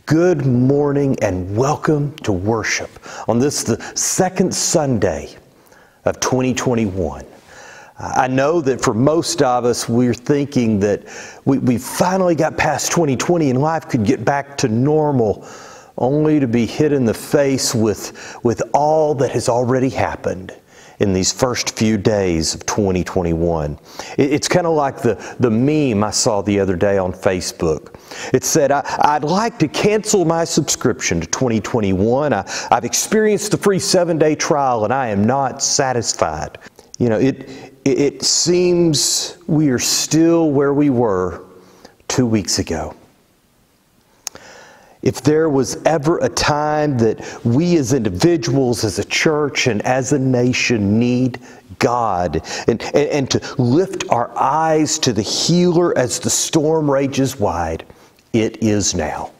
Good morning and welcome to worship on this, the second Sunday of 2021. I know that for most of us, we're thinking that we finally got past 2020 and life could get back to normal, only to be hit in the face with all that has already happened in these first few days of 2021. It's kind of like the meme I saw the other day on Facebook. It said, I'd like to cancel my subscription to 2021. I've experienced the free 7-day trial and I am not satisfied. You know, it seems we are still where we were 2 weeks ago. If there was ever a time that we as individuals, as a church, and as a nation need God and to lift our eyes to the healer as the storm rages wide, it is now.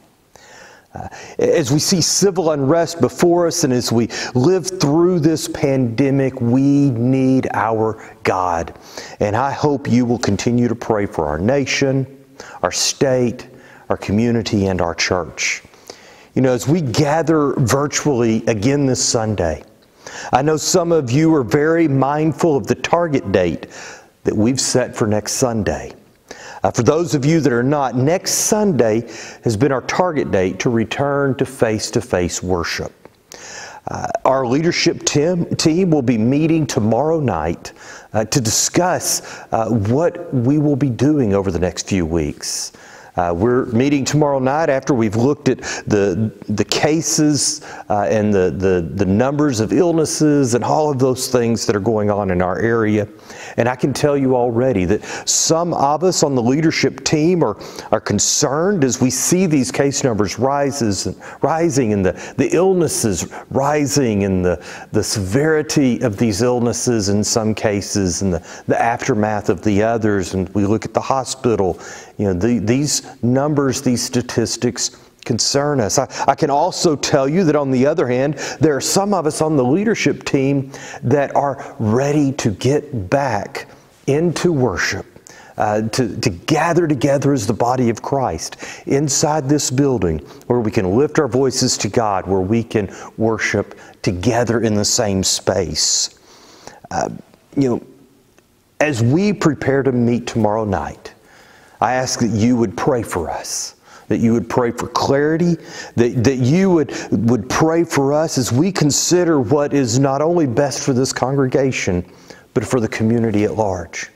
As we see civil unrest before us and as we live through this pandemic, we need our God. And I hope you will continue to pray for our nation, our state, our community, and our church. You know, as we gather virtually again this Sunday, I know some of you are very mindful of the target date that we've set for next Sunday. For those of you that are not, next Sunday has been our target date to return to face-to-face worship. Our leadership team will be meeting tomorrow night to discuss what we will be doing over the next few weeks. We're meeting tomorrow night after we've looked at the cases and the numbers of illnesses and all of those things that are going on in our area. And I can tell you already that some of us on the leadership team are concerned as we see these case numbers rising and the illnesses rising and the severity of these illnesses in some cases and the aftermath of the others. And we look at the hospital, you know, these numbers, these statistics concern us. I can also tell you that on the other hand, there are some of us on the leadership team that are ready to get back into worship, to gather together as the body of Christ inside this building where we can lift our voices to God, where we can worship together in the same space. You know, as we prepare to meet tomorrow night, I ask that you would pray for us, that you would pray for clarity, that you would pray for us as we consider what is not only best for this congregation, but for the community at large.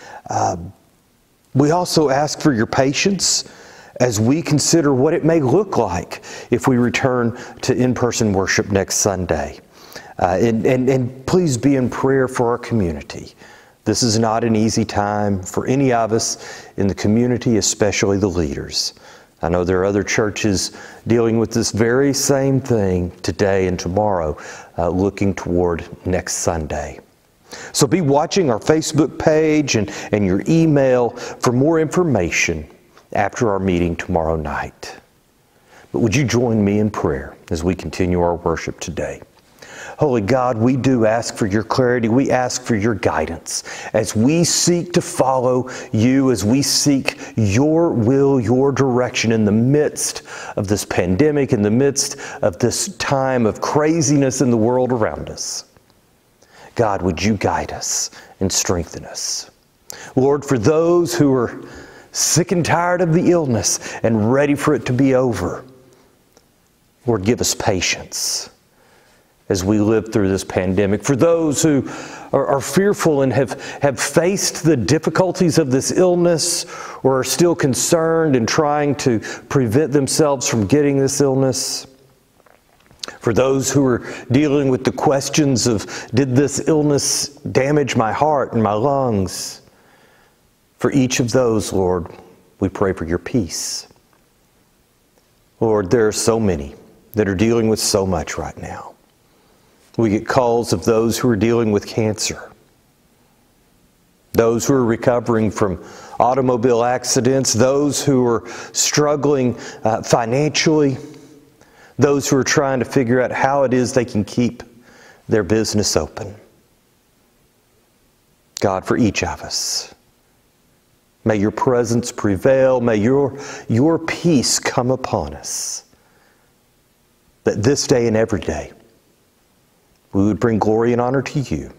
We also ask for your patience as we consider what it may look like if we return to in-person worship next Sunday. And please be in prayer for our community. This is not an easy time for any of us in the community, especially the leaders. I know there are other churches dealing with this very same thing today and tomorrow, looking toward next Sunday. So be watching our Facebook page and your email for more information after our meeting tomorrow night. But would you join me in prayer as we continue our worship today? Holy God, we do ask for your clarity. We ask for your guidance as we seek to follow you, as we seek your will, your direction in the midst of this pandemic, in the midst of this time of craziness in the world around us. God, would you guide us and strengthen us? Lord, for those who are sick and tired of the illness and ready for it to be over, Lord, give us patience as we live through this pandemic. For those who are fearful and have faced the difficulties of this illness or are still concerned and trying to prevent themselves from getting this illness. For those who are dealing with the questions of, did this illness damage my heart and my lungs? For each of those, Lord, we pray for your peace. Lord, there are so many that are dealing with so much right now. We get calls of those who are dealing with cancer, those who are recovering from automobile accidents, those who are struggling financially, those who are trying to figure out how it is they can keep their business open. God, for each of us, may your presence prevail. May your peace come upon us. that this day and every day we would bring glory and honor to you,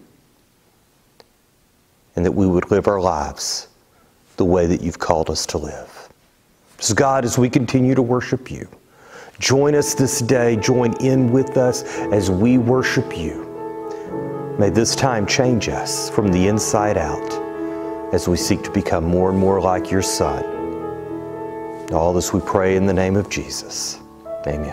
and that we would live our lives the way that you've called us to live. So God, as we continue to worship you, join us this day, join in with us as we worship you. May this time change us from the inside out as we seek to become more and more like your Son. All this we pray in the name of Jesus. Amen.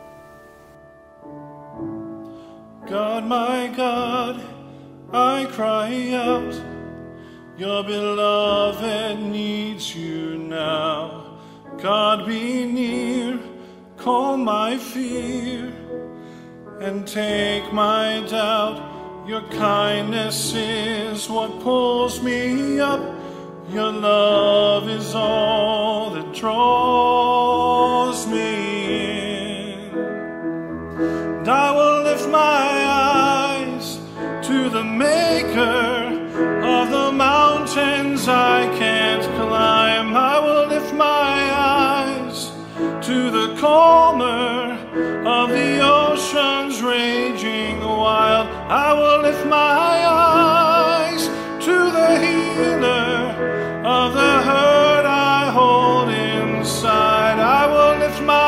God, my God, I cry out. Your beloved needs you now. God, be near, calm my fear, and take my doubt. Your kindness is what pulls me up. Your love is all that draws me in. And I will lift my eyes to the Maker of the mountains I can't climb. I will lift my eyes to the calmer of the oceans raging wild. I will lift my eyes to the healer of the hurt I hold inside. I will lift my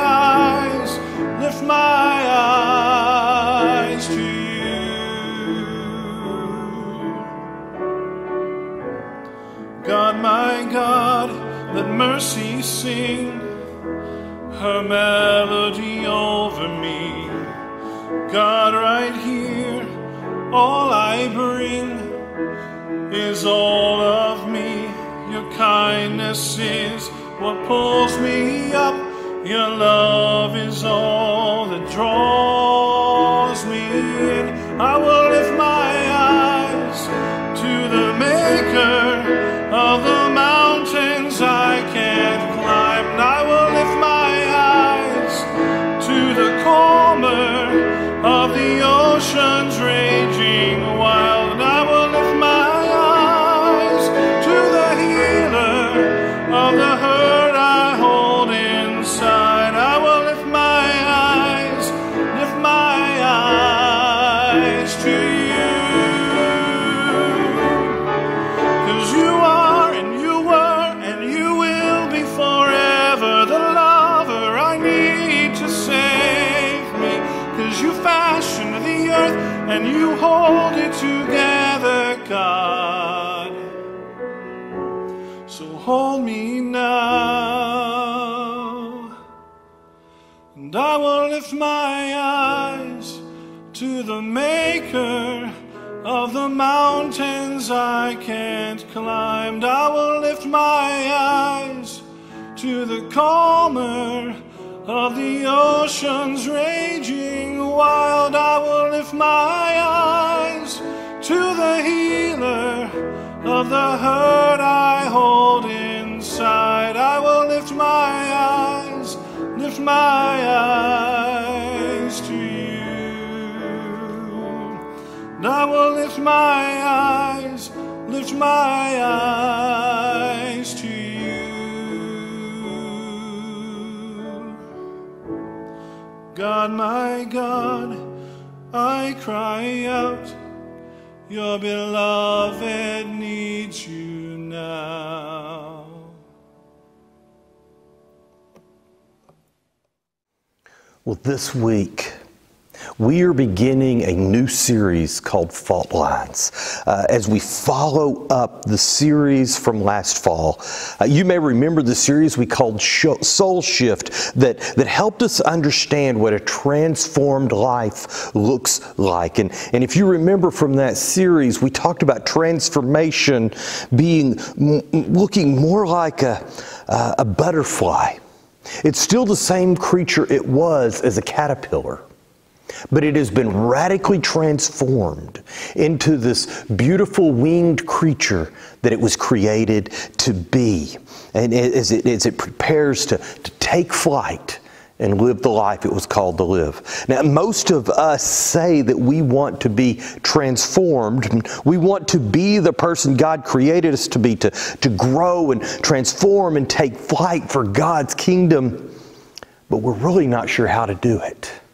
eyes to you. God, my God, let mercy sing her melody over me. God, right here, all I bring is all of me. Your kindness is what pulls me up. Your love is all that draws me in. I will lift my eyes to the Maker of the mountains I can't climb. And I will lift my eyes to the calmer of the oceans raging wild. And I will lift my eyes to the healer of the hurt I hold inside. I will lift my eyes to you. 'Cause you are and you were and you will be forever the lover I need to save me. 'Cause you fashioned the earth and you hold it together, God. So hold me now, and I will lift my eyes to the Maker of the mountains I can't climb. And I will lift my eyes to the calmer of the oceans raging wild. I will lift my eyes to the healer of the hurt I hold inside. I will lift my eyes to you. And I will lift my eyes to you. God, my God, I cry out. Your beloved needs you now. Well, this week, we are beginning a new series called Fault Lines as we follow up the series from last fall. You may remember the series we called Soul Shift that helped us understand what a transformed life looks like. And if you remember from that series, we talked about transformation looking more like a butterfly. It's still the same creature it was as a caterpillar, but it has been radically transformed into this beautiful winged creature that it was created to be. And as it prepares to take flight and live the life it was called to live. Now, most of us say that we want to be transformed. We want to be the person God created us to be, to grow and transform and take flight for God's kingdom. But we're really not sure how to do it.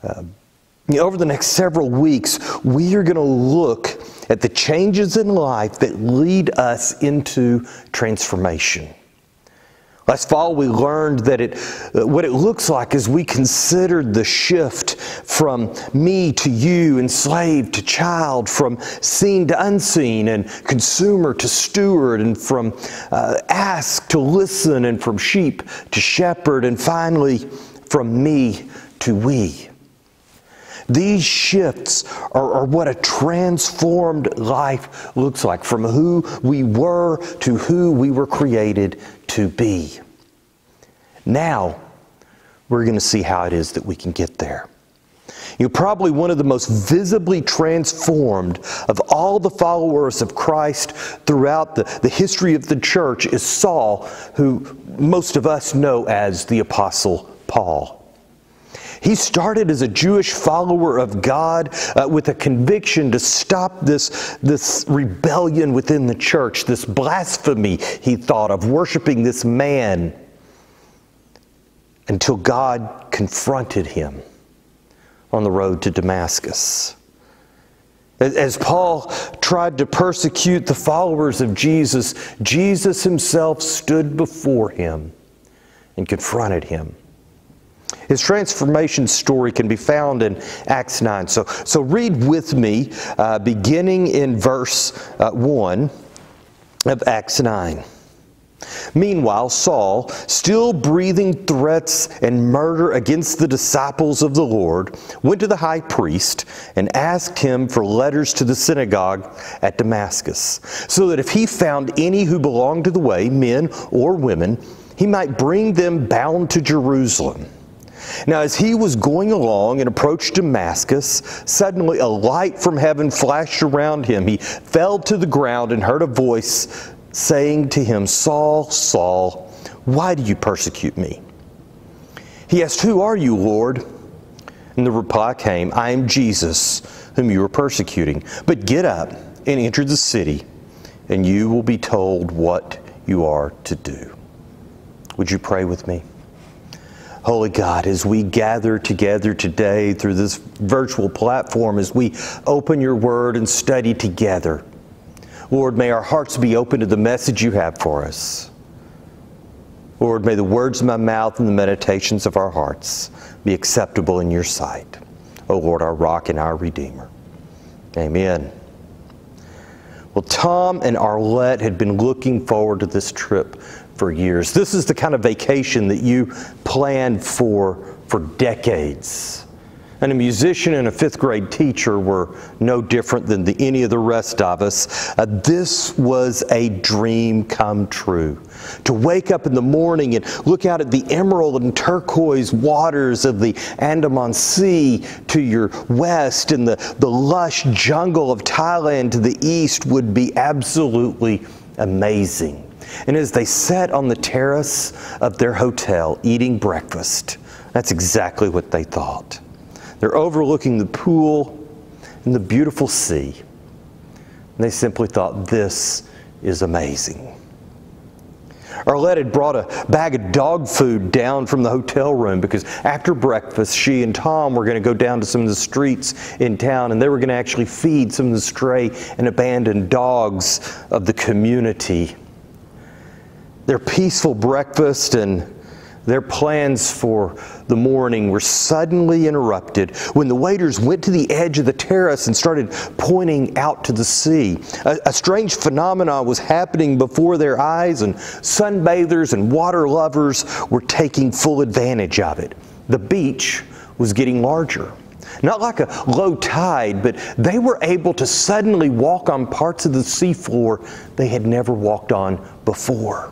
Over the next several weeks, we are going to look at the changes in life that lead us into transformation. Last fall, we learned that what it looks like as we considered the shift from me to you, enslaved to child, from seen to unseen, and consumer to steward, and from ask to listen, and from sheep to shepherd, and finally from me to we. These shifts are what a transformed life looks like, from who we were to who we were created to be. Now, we're going to see how it is that we can get there. Probably one of the most visibly transformed of all the followers of Christ throughout the history of the church is Saul, who most of us know as the Apostle Paul. He started as a Jewish follower of God with a conviction to stop this rebellion within the church, this blasphemy, he thought, of worshiping this man, until God confronted him on the road to Damascus. As Paul tried to persecute the followers of Jesus, Jesus himself stood before him and confronted him. His transformation story can be found in Acts 9. So read with me, beginning in verse 1 of Acts 9. Meanwhile, Saul, still breathing threats and murder against the disciples of the Lord, went to the high priest and asked him for letters to the synagogue at Damascus, so that if he found any who belonged to the way, men or women, he might bring them bound to Jerusalem. Now, as he was going along and approached Damascus, suddenly a light from heaven flashed around him. He fell to the ground and heard a voice saying to him, "Saul, Saul, why do you persecute me?" He asked, "Who are you, Lord?" And the reply came, "I am Jesus, whom you are persecuting. But get up and enter the city, and you will be told what you are to do." Would you pray with me? Holy God, as we gather together today through this virtual platform, as we open your word and study together, Lord, may our hearts be open to the message you have for us. Lord, may the words of my mouth and the meditations of our hearts be acceptable in your sight. O Lord, our rock and our redeemer. Amen. Well, Tom and Arlette had been looking forward to this trip for years. This is the kind of vacation that you planned for decades. And a musician and a fifth grade teacher were no different than any of the rest of us. This was a dream come true. To wake up in the morning and look out at the emerald and turquoise waters of the Andaman Sea to your west and the lush jungle of Thailand to the east would be absolutely amazing. And as they sat on the terrace of their hotel eating breakfast, that's exactly what they thought. They're overlooking the pool and the beautiful sea. And they simply thought, this is amazing. Arlette had brought a bag of dog food down from the hotel room because after breakfast, she and Tom were going to go down to some of the streets in town and they were going to actually feed some of the stray and abandoned dogs of the community. Their peaceful breakfast and their plans for the morning were suddenly interrupted when the waiters went to the edge of the terrace and started pointing out to the sea. A strange phenomenon was happening before their eyes, and sunbathers and water lovers were taking full advantage of it. The beach was getting larger. Not like a low tide, but they were able to suddenly walk on parts of the seafloor they had never walked on before.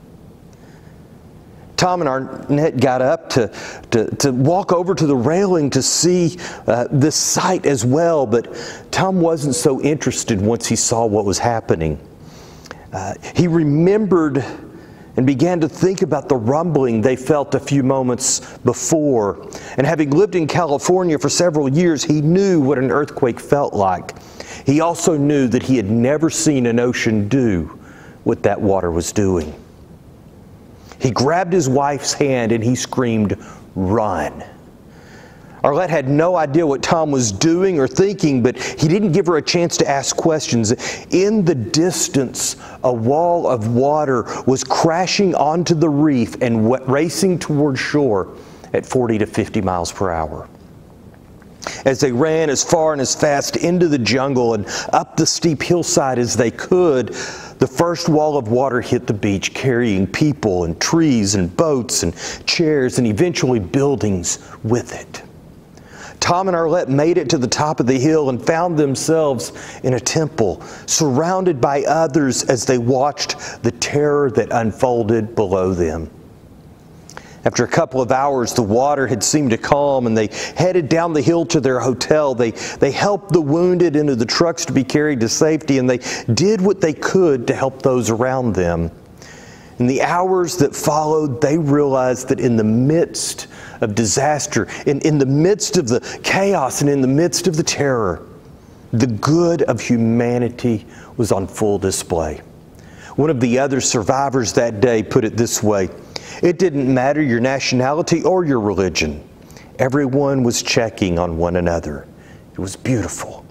Tom and Arnett got up to walk over to the railing to see this sight as well, but Tom wasn't so interested once he saw what was happening. He remembered and began to think about the rumbling they felt a few moments before. And having lived in California for several years, he knew what an earthquake felt like. He also knew that he had never seen an ocean do what that water was doing. He grabbed his wife's hand and he screamed, "Run!" Arlette had no idea what Tom was doing or thinking, but he didn't give her a chance to ask questions. In the distance, a wall of water was crashing onto the reef and racing toward shore at 40 to 50 miles per hour. As they ran as far and as fast into the jungle and up the steep hillside as they could, the first wall of water hit the beach, carrying people and trees and boats and chairs and eventually buildings with it. Tom and Arlette made it to the top of the hill and found themselves in a temple, surrounded by others as they watched the terror that unfolded below them. After a couple of hours, the water had seemed to calm, and they headed down the hill to their hotel. They helped the wounded into the trucks to be carried to safety, and they did what they could to help those around them. In the hours that followed, they realized that in the midst of disaster, in the midst of the chaos and in the midst of the terror, the good of humanity was on full display. One of the other survivors that day put it this way: it didn't matter your nationality or your religion. Everyone was checking on one another. It was beautiful.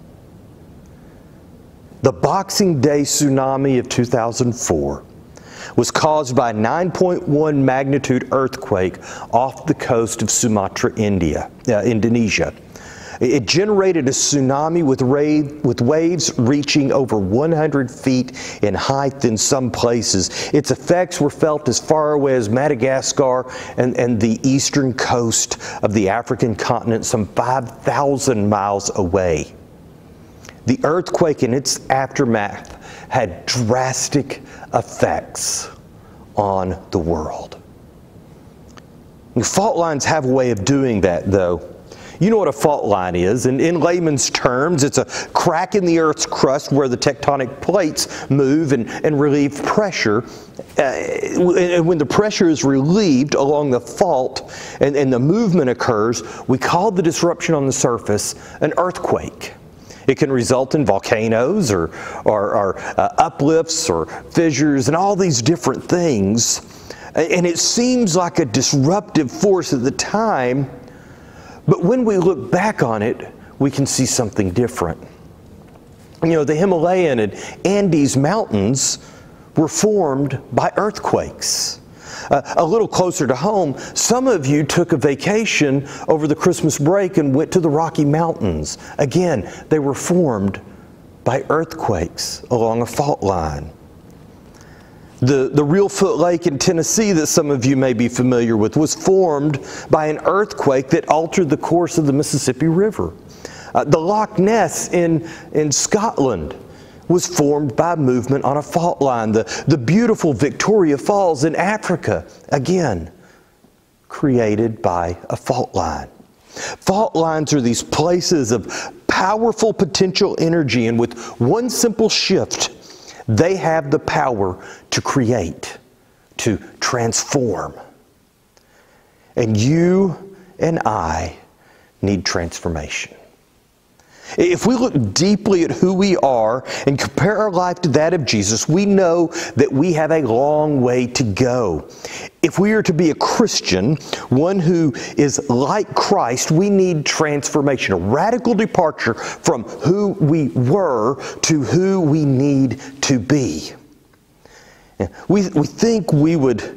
The Boxing Day tsunami of 2004 was caused by a 9.1 magnitude earthquake off the coast of Sumatra, Indonesia. It generated a tsunami with waves reaching over 100 feet in height in some places. Its effects were felt as far away as Madagascar and the eastern coast of the African continent, some 5,000 miles away. The earthquake and its aftermath had drastic effects on the world. Fault lines have a way of doing that, though. You know what a fault line is. In layman's terms, it's a crack in the Earth's crust where the tectonic plates move and relieve pressure. And when the pressure is relieved along the fault and the movement occurs, we call the disruption on the surface an earthquake. It can result in volcanoes or uplifts or fissures and all these different things. And it seems like a disruptive force at the time, but when we look back on it, we can see something different. You know, the Himalayan and Andes mountains were formed by earthquakes. A little closer to home, some of you took a vacation over the Christmas break and went to the Rocky Mountains. Again, they were formed by earthquakes along a fault line. The Reelfoot Lake in Tennessee that some of you may be familiar with was formed by an earthquake that altered the course of the Mississippi River. The Loch Ness in Scotland was formed by movement on a fault line. The beautiful Victoria Falls in Africa, again, created by a fault line. Fault lines are these places of powerful potential energy, and with one simple shift, they have the power to create, to transform. And you and I need transformation. If we look deeply at who we are and compare our life to that of Jesus, we know that we have a long way to go. If we are to be a Christian, one who is like Christ, we need transformation, a radical departure from who we were to who we need to be. We think we would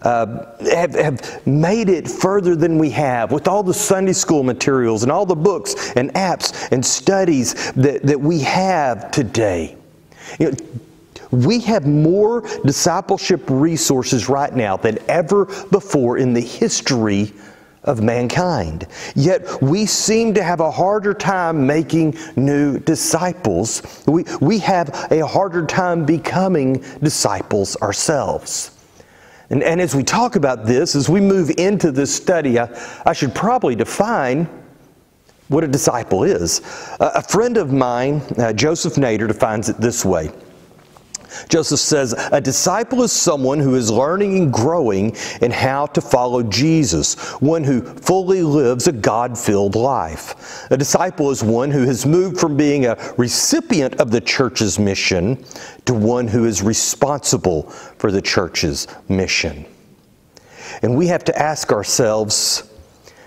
have made it further than we have with all the Sunday school materials and all the books and apps and studies that we have today. You know, we have more discipleship resources right now than ever before in the history of mankind. Yet we seem to have a harder time making new disciples. We have a harder time becoming disciples ourselves. And as we talk about this, as we move into this study, I should probably define what a disciple is. A friend of mine, Joseph Nader, defines it this way. Joseph says, a disciple is someone who is learning and growing in how to follow Jesus, one who fully lives a God-filled life. A disciple is one who has moved from being a recipient of the church's mission to one who is responsible for the church's mission. And we have to ask ourselves,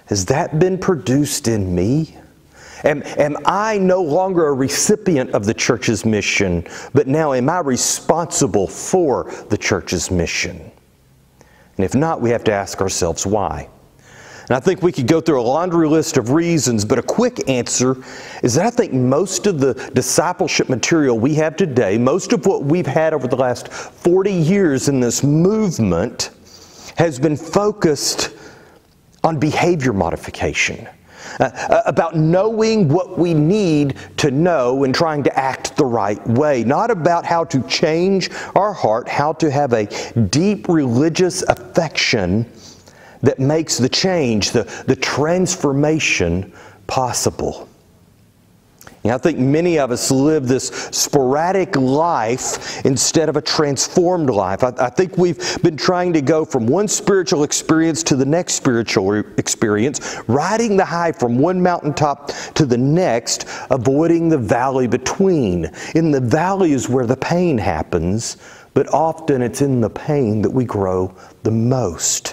Has that been produced in me? Am I no longer a recipient of the church's mission, but now am I responsible for the church's mission? And if not, we have to ask ourselves why. And I think we could go through a laundry list of reasons, but a quick answer is that I think most of the discipleship material we have today, most of what we've had over the last 40 years in this movement, has been focused on behavior modification. About knowing what we need to know and trying to act the right way. Not about how to change our heart, how to have a deep religious affection that makes the change, the transformation possible. I think many of us live this sporadic life instead of a transformed life. I think we've been trying to go from one spiritual experience to the next spiritual experience, riding the high from one mountaintop to the next, avoiding the valley between. In the valley is where the pain happens, but often it's in the pain that we grow the most.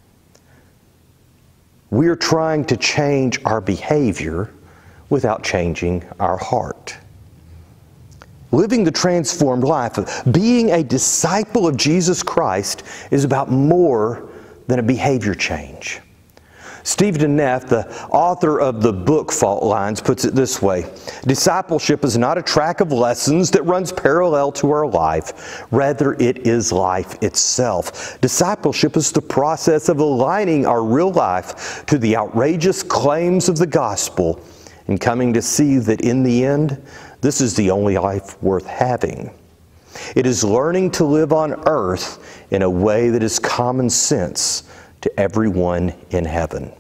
We're trying to change our behavior without changing our heart. Living the transformed life, being a disciple of Jesus Christ, is about more than a behavior change. Steve DeNeff, the author of the book Fault Lines, puts it this way: discipleship is not a track of lessons that runs parallel to our life. Rather, it is life itself. Discipleship is the process of aligning our real life to the outrageous claims of the gospel and coming to see that in the end, this is the only life worth having. It is learning to live on earth in a way that is common sense to everyone in heaven.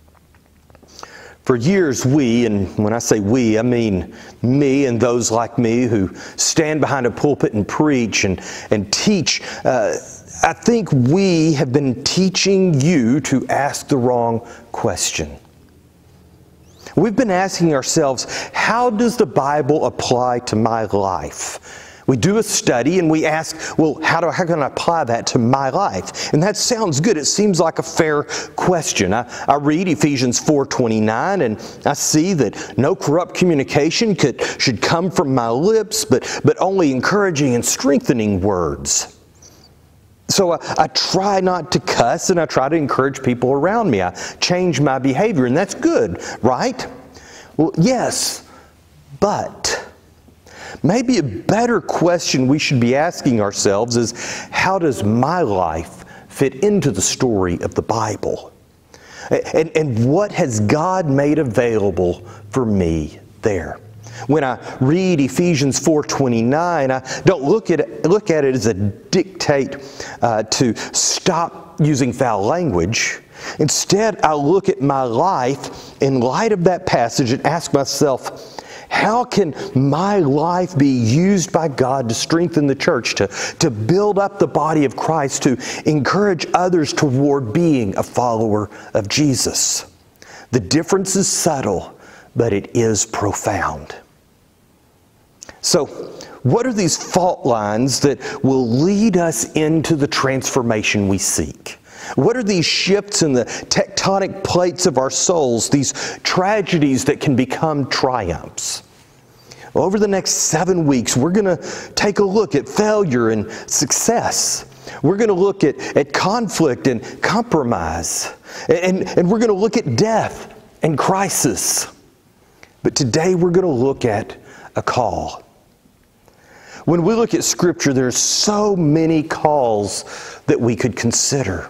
For years we, and when I say we, I mean me and those like me who stand behind a pulpit and preach and teach, I think we have been teaching you to ask the wrong question. We've been asking ourselves, how does the Bible apply to my life? We do a study and we ask, well, how can I apply that to my life? And that sounds good. It seems like a fair question. I read Ephesians 4:29 and I see that no corrupt communication should come from my lips, but only encouraging and strengthening words. So I try not to cuss and I try to encourage people around me. I change my behavior, and that's good, right? Well, yes, but maybe a better question we should be asking ourselves is, how does my life fit into the story of the Bible? And what has God made available for me there? When I read Ephesians 4:29, I don't look at it as a dictate to stop using foul language. Instead, I look at my life in light of that passage and ask myself, how can my life be used by God to strengthen the church, to build up the body of Christ, to encourage others toward being a follower of Jesus? The difference is subtle, but it is profound. So, what are these fault lines that will lead us into the transformation we seek? What are these shifts in the tectonic plates of our souls, these tragedies that can become triumphs? Over the next 7 weeks, we're going to take a look at failure and success. We're going to look at conflict and compromise. And we're going to look at death and crisis. But today we're going to look at a call. When we look at Scripture, there's so many calls that we could consider.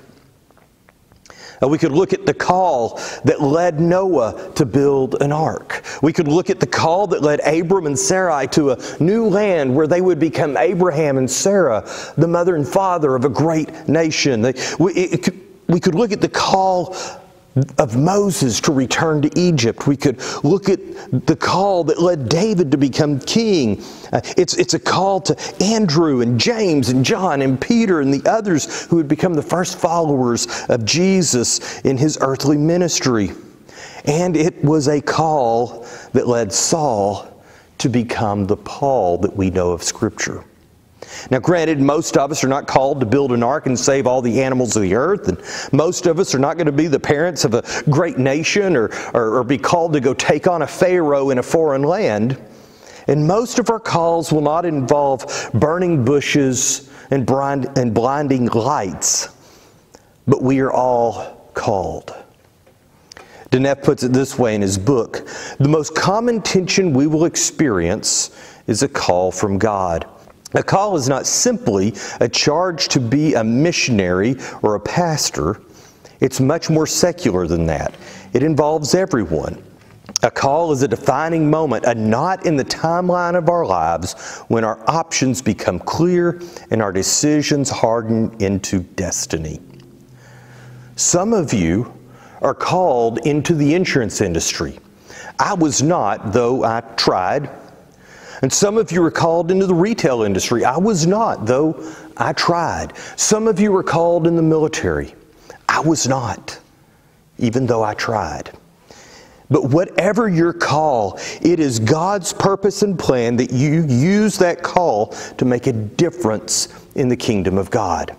We could look at the call that led Noah to build an ark. We could look at the call that led Abram and Sarai to a new land where they would become Abraham and Sarah, the mother and father of a great nation. We could look at the call of Moses to return to Egypt. We could look at the call that led David to become king. It's a call to Andrew and James and John and Peter and the others who would become the first followers of Jesus in his earthly ministry. And it was a call that led Saul to become the Paul that we know of Scripture. Now granted, most of us are not called to build an ark and save all the animals of the earth, and most of us are not going to be the parents of a great nation or be called to go take on a pharaoh in a foreign land. And most of our calls will not involve burning bushes and blinding lights, but we are all called. Deneff puts it this way in his book: the most common tension we will experience is a call from God. A call is not simply a charge to be a missionary or a pastor. It's much more secular than that. It involves everyone. A call is a defining moment, a knot in the timeline of our lives when our options become clear and our decisions harden into destiny. Some of you are called into the insurance industry. I was not, though I tried. And some of you were called into the retail industry. I was not, though I tried. Some of you were called in the military. I was not, even though I tried. But whatever your call, it is God's purpose and plan that you use that call to make a difference in the kingdom of God.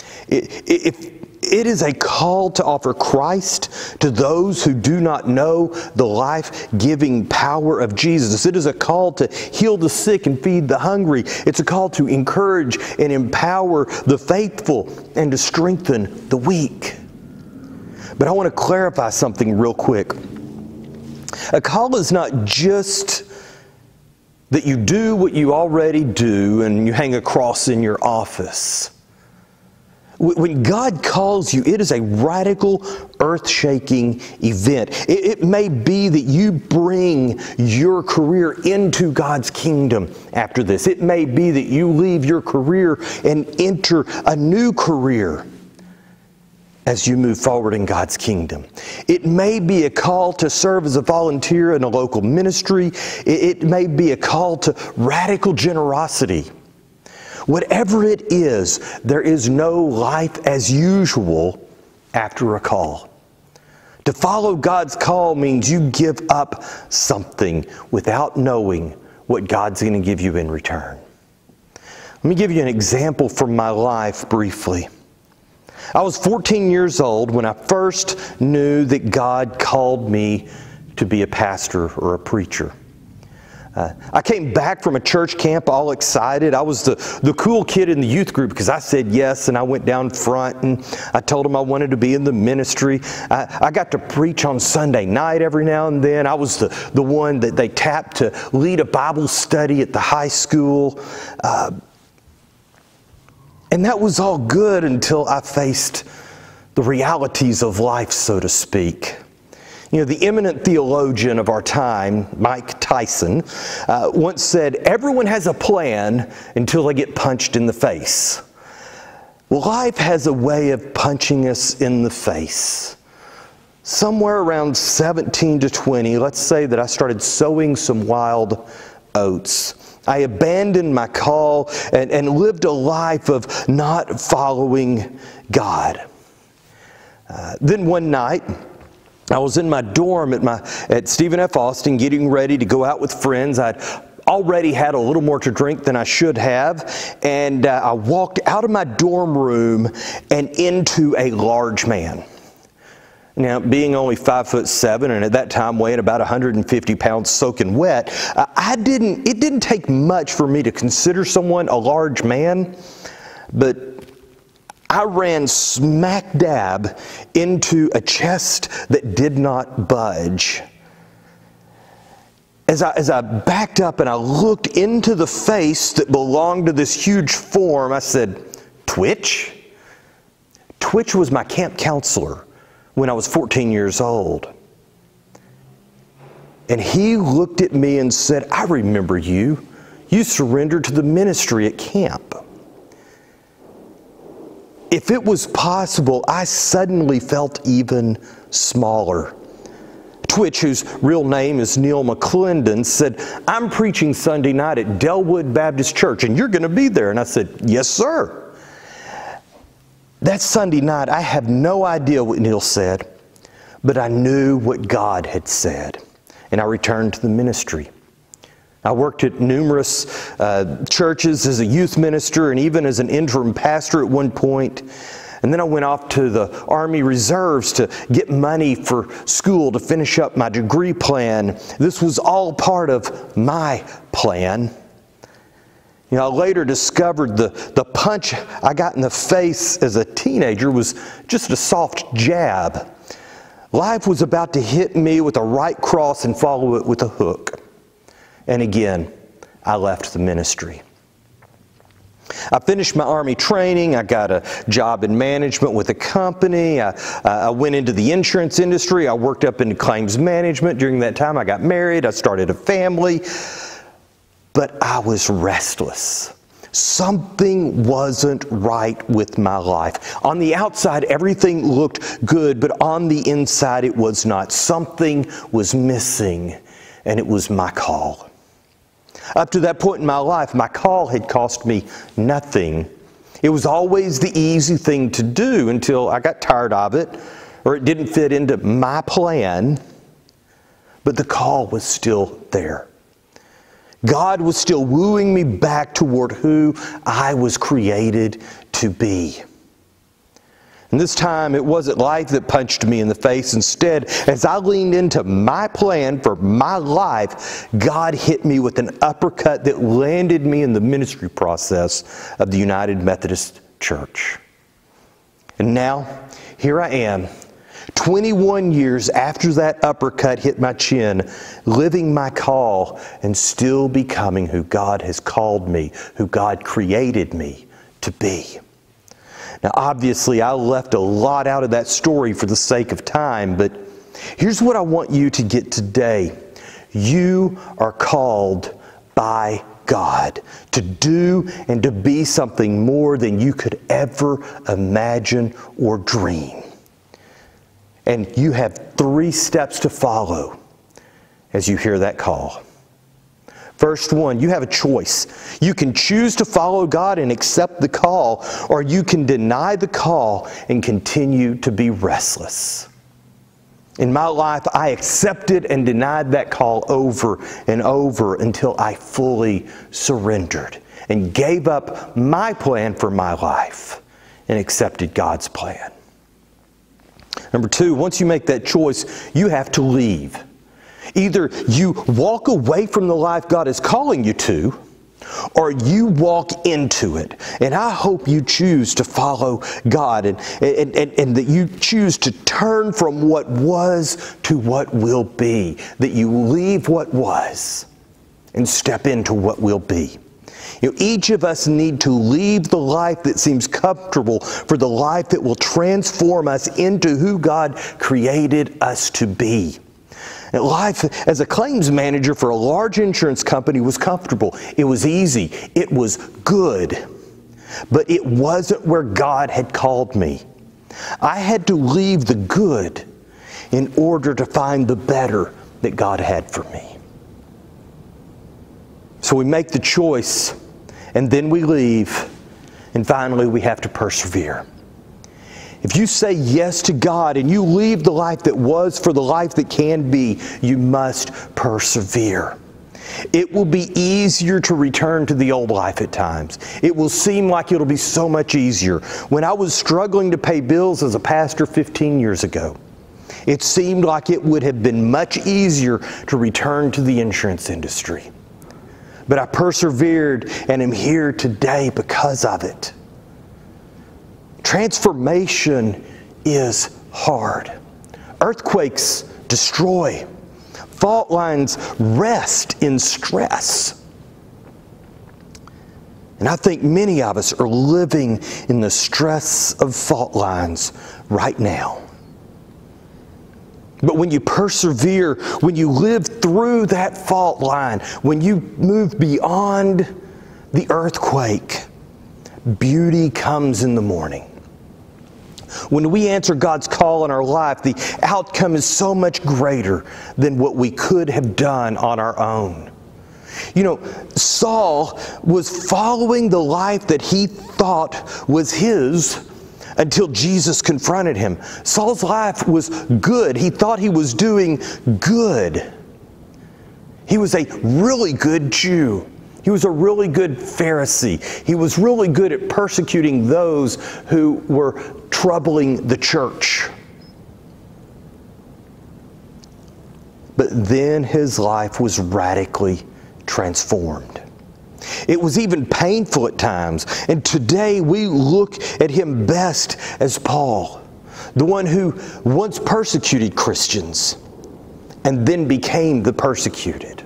It is a call to offer Christ to those who do not know the life-giving power of Jesus. It is a call to heal the sick and feed the hungry. It's a call to encourage and empower the faithful and to strengthen the weak. But I want to clarify something real quick. A call is not just that you do what you already do and you hang a cross in your office. When God calls you, it is a radical, earth-shaking event. It may be that you bring your career into God's kingdom after this. It may be that you leave your career and enter a new career as you move forward in God's kingdom. It may be a call to serve as a volunteer in a local ministry. It may be a call to radical generosity. Whatever it is, there is no life as usual after a call. To follow God's call means you give up something without knowing what God's going to give you in return. Let me give you an example from my life briefly. I was 14 years old when I first knew that God called me to be a pastor or a preacher. I came back from a church camp all excited. I was the cool kid in the youth group because I said yes, and I went down front and I told them I wanted to be in the ministry. I got to preach on Sunday night every now and then. I was the one that they tapped to lead a Bible study at the high school. And that was all good until I faced the realities of life, so to speak. You know, the eminent theologian of our time, Mike Tyson, once said, "Everyone has a plan until they get punched in the face." Well, life has a way of punching us in the face. Somewhere around 17 to 20, let's say that I started sowing some wild oats. I abandoned my call and lived a life of not following God. Then one night, I was in my dorm at Stephen F. Austin getting ready to go out with friends. I'd already had a little more to drink than I should have, and I walked out of my dorm room and into a large man. Now, being only 5'7" and at that time weighing about 150 pounds soaking wet, it didn't take much for me to consider someone a large man, but I ran smack dab into a chest that did not budge. As I backed up and I looked into the face that belonged to this huge form, I said, "Twitch?" Twitch was my camp counselor when I was 14 years old. And he looked at me and said, "I remember you. You surrendered to the ministry at camp." If it was possible, I suddenly felt even smaller. Twitch, whose real name is Neil McClendon, said, "I'm preaching Sunday night at Delwood Baptist Church, and you're going to be there." And I said, "Yes, sir." That Sunday night, I have no idea what Neil said, but I knew what God had said, and I returned to the ministry. I worked at numerous churches as a youth minister and even as an interim pastor at one point. And then I went off to the Army Reserves to get money for school to finish up my degree plan. This was all part of my plan. I later discovered the punch I got in the face as a teenager was just a soft jab. Life was about to hit me with a right cross and follow it with a hook. And again, I left the ministry. I finished my Army training. I got a job in management with a company. I went into the insurance industry. I worked up into claims management. During that time, I got married. I started a family. But I was restless. Something wasn't right with my life. On the outside, everything looked good, but on the inside, it was not. Something was missing, and it was my call. Up to that point in my life, my call had cost me nothing. It was always the easy thing to do until I got tired of it, or it didn't fit into my plan, but the call was still there. God was still wooing me back toward who I was created to be. And this time, it wasn't life that punched me in the face. Instead, as I leaned into my plan for my life, God hit me with an uppercut that landed me in the ministry process of the United Methodist Church. And now, here I am, 21 years after that uppercut hit my chin, living my call and still becoming who God has called me, who God created me to be. Now, obviously, I left a lot out of that story for the sake of time, but here's what I want you to get today. You are called by God to do and to be something more than you could ever imagine or dream. And you have 3 steps to follow as you hear that call. First one, you have a choice. You can choose to follow God and accept the call, or you can deny the call and continue to be restless. In my life, I accepted and denied that call over and over until I fully surrendered and gave up my plan for my life and accepted God's plan. Number 2, once you make that choice, you have to leave. Either you walk away from the life God is calling you to, or you walk into it. And I hope you choose to follow God and that you choose to turn from what was to what will be. That you leave what was and step into what will be. Each of us need to leave the life that seems comfortable for the life that will transform us into who God created us to be. And life as a claims manager for a large insurance company was comfortable. It was easy. It was good. But it wasn't where God had called me. I had to leave the good in order to find the better that God had for me. So we make the choice, and then we leave, and finally we have to persevere. If you say yes to God and you leave the life that was for the life that can be, you must persevere. It will be easier to return to the old life at times. It will seem like it'll be so much easier. When I was struggling to pay bills as a pastor 15 years ago, it seemed like it would have been much easier to return to the insurance industry. But I persevered and am here today because of it. Transformation is hard. Earthquakes destroy. Fault lines rest in stress. And I think many of us are living in the stress of fault lines right now. But when you persevere, when you live through that fault line, when you move beyond the earthquake, beauty comes in the morning. When we answer God's call in our life, the outcome is so much greater than what we could have done on our own. Saul was following the life that he thought was his until Jesus confronted him. Saul's life was good. He thought he was doing good. He was a really good Jew. He was a really good Pharisee. He was really good at persecuting those who were troubling the church. But then his life was radically transformed. It was even painful at times. And today we look at him best as Paul, the one who once persecuted Christians and then became the persecuted.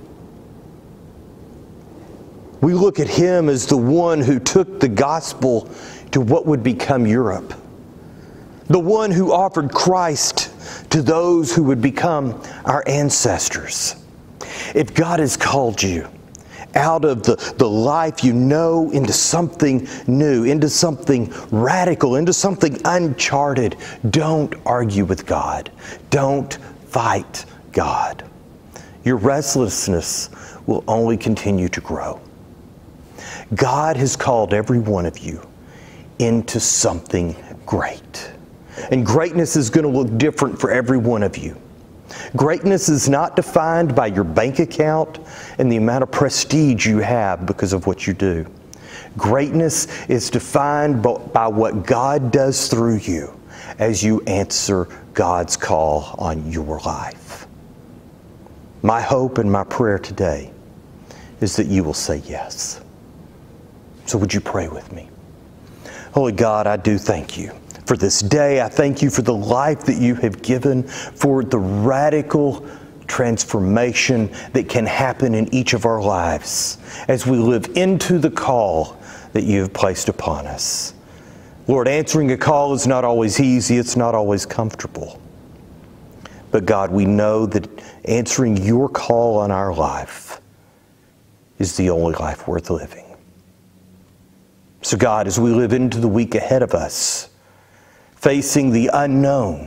We look at him as the one who took the gospel to what would become Europe. The one who offered Christ to those who would become our ancestors. If God has called you out of the life you know into something new, into something radical, into something uncharted, don't argue with God. Don't fight God. Your restlessness will only continue to grow. God has called every one of you into something great. And greatness is going to look different for every one of you. Greatness is not defined by your bank account and the amount of prestige you have because of what you do. Greatness is defined by what God does through you as you answer God's call on your life. My hope and my prayer today is that you will say yes. So would you pray with me? Holy God, I do thank you for this day. I thank you for the life that you have given, for the radical transformation that can happen in each of our lives as we live into the call that you have placed upon us. Lord, answering a call is not always easy. It's not always comfortable. But God, we know that answering your call on our life is the only life worth living. So God, as we live into the week ahead of us, facing the unknown,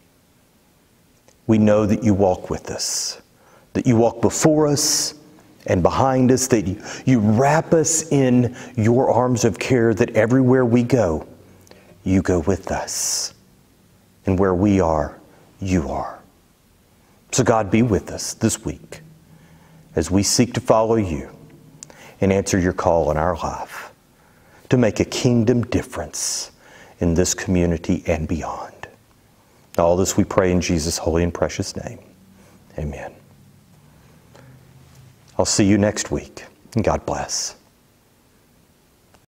we know that you walk with us, that you walk before us and behind us, that you wrap us in your arms of care, that everywhere we go, you go with us. And where we are, you are. So God, be with us this week as we seek to follow you and answer your call in our life to make a kingdom difference in this community and beyond. All this we pray in Jesus' holy and precious name. Amen. I'll see you next week, and God bless.